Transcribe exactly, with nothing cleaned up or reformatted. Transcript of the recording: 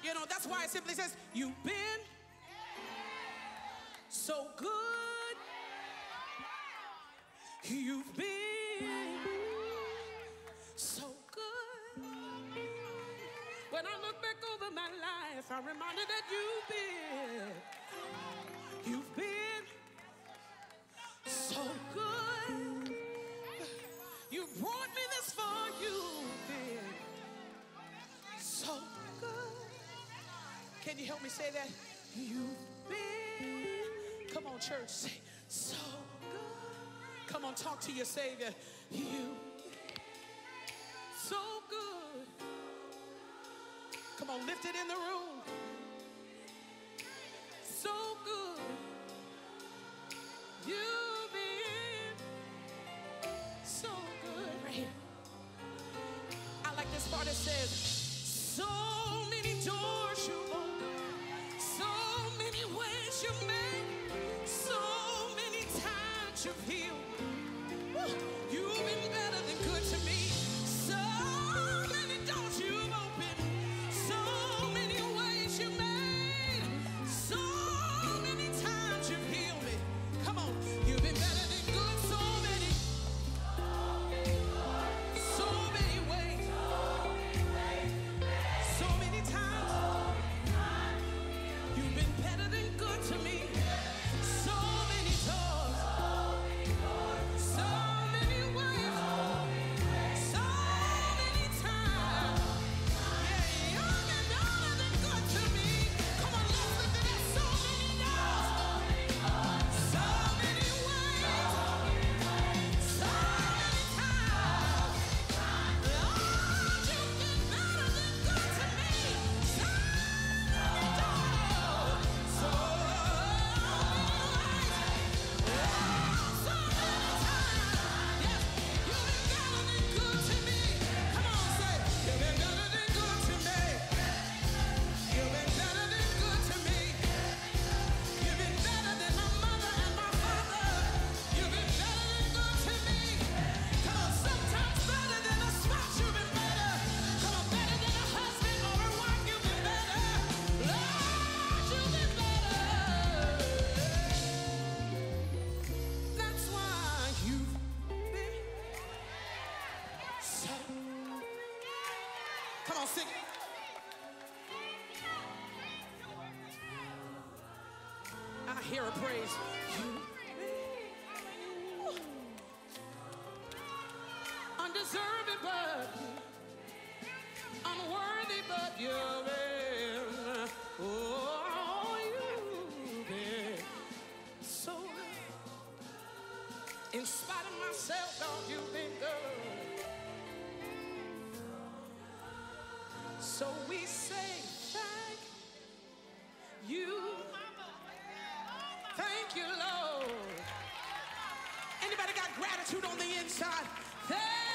get on. That's why it simply says, you've been so good. You've been so good. When I look back over my life, I'm reminded that you've been, you've been so good. You brought me this far, you've been so good. Can you help me say that? You've been, come on church, say, so good. Come on, talk to your Savior. You so good. Come on, lift it in the room. So good. You've been so good. Right here. I like this part that says, so many doors you opened, so many ways you made, so many times you've healed. You've been better than good to me. So many doors you've opened, so many ways you made, so many times you've healed me. Come on, you've been better than good. So many, so many ways, so many times. You've been better than good to me. So many doors, so many ways, so many times. Yeah, you've been better than good to me. Come on, let's lift it up. So many doors, so many ways, so many times. Lord, you've been better than good to me. So many doors, so many ways, so many times. Yes, you've been better than good to me. Come on, say, you've been better than good to me. You've been better than good to me. You've been better than my mother and my father. You've been better than good to me. Come on, sometimes better than a spouse. You've been better. Come on, better than a husband or a wife. You've been better. Lord, you've been better. That's why you've been so. Come on, sing it. I hear a praise. Undeserving, but unworthy, but you've been. Oh, you've been so good. In spite of myself, God, you've been good. So we say thank you. Thank you, Lord. Anybody got gratitude on the inside? Thank